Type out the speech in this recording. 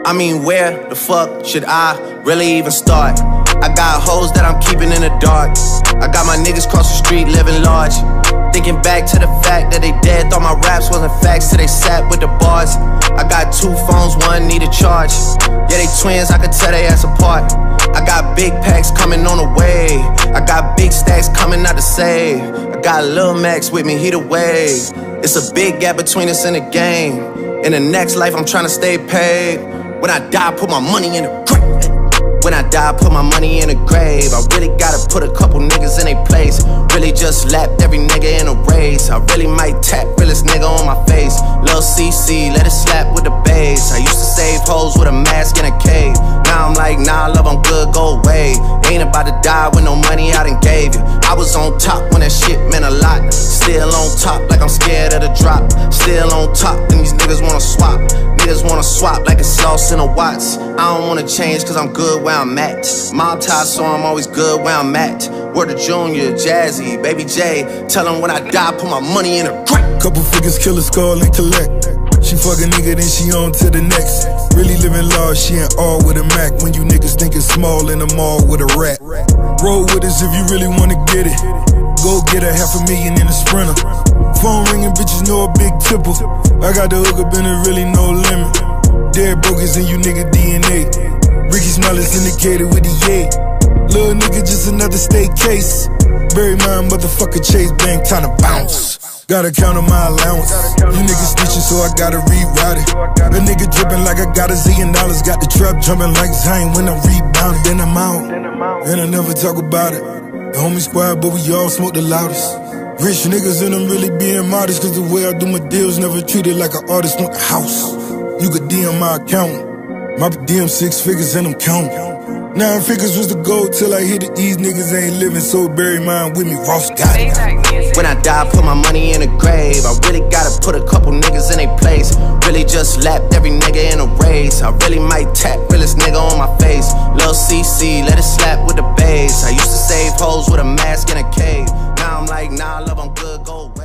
I mean, where the fuck should I really even start? I got hoes that I'm keeping in the dark. I got my niggas cross the street living large. Thinking back to the fact that they dead, thought my raps wasn't facts till they sat with the bars. I got 2 phones, one need a charge. Yeah, they twins, I could tell they ass apart. I got big packs coming on the way. I got big stacks coming out to save. I got Lil Max with me, he the wave. It's a big gap between us and the game. In the next life, I'm trying to stay paid. When I die, put my money in the grave. When I die, put my money in the grave. I really gotta put a couple niggas in their place. Really just lapped every nigga in a race. I really might tap realest nigga on my face. Lil CC, let it slap with the bass. I used to save hoes with a mask in a cave. Now I'm like, nah, love, I'm good, go away. Ain't about to die with no money I done gave you. I was on top when that shit meant a lot. Still on top like I'm scared of the drop. Still on top and these niggas wanna swap. Niggas wanna swap like it's lost in a Watts. I don't wanna change cause I'm good where I'm at. Mob tie, so I'm always good where I'm at. Word to Junior, Jazzy, Baby J. Tell them when I die, put my money in a grave. Couple figures, kill a skull and collect. She fuck a nigga, then she on to the next. Really living large, she ain't all with a Mac. When you niggas think it's small in the mall with a rat. Roll with us if you really wanna get it. Go get a $500,000 in a Sprinter. Phone ringing, bitches know a big tipple. I got the hook up and there really no limit. Dead brokers in you nigga DNA. Ricky Smiley's indicated with the yay. Little nigga just another state case. Bury my motherfucker Chase Bank, time to bounce. Gotta count on my allowance. You niggas snitching, so I gotta reroute it. A nigga dripping like I got $1 zillion. Got the trap jumping like Zayn when I'm rebounded. Then I'm out, and I never talk about it. The homie squad, but we all smoke the loudest. Rich niggas and I'm really being modest. Cause the way I do my deals, never treated like an artist. Want the house, you could DM my account. My DM 6 figures and I'm counting. 9 figures was the goal till I hit it. These niggas ain't living, so bury mine with me. Ross got it. When I die, put my money in a grave. I really gotta put a couple niggas in their place. Really just lapped every nigga in a race. I really might tap realest nigga on my face. Lil CC, let it slap with the bass. I used to save hoes with a mask in a cave. Now I'm like, nah, love, I'm good, go away.